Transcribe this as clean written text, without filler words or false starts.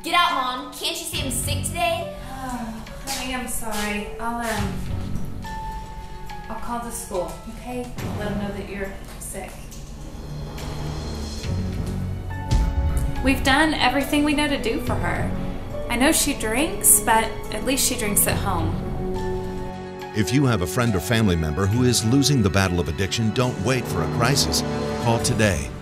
Get out, Mom. Can't you see I'm sick today? Oh, honey, I'm sorry. I'll call the school, okay? I'll let them know that you're sick. We've done everything we know to do for her. I know she drinks, but at least she drinks at home. If you have a friend or family member who is losing the battle of addiction, don't wait for a crisis. Call today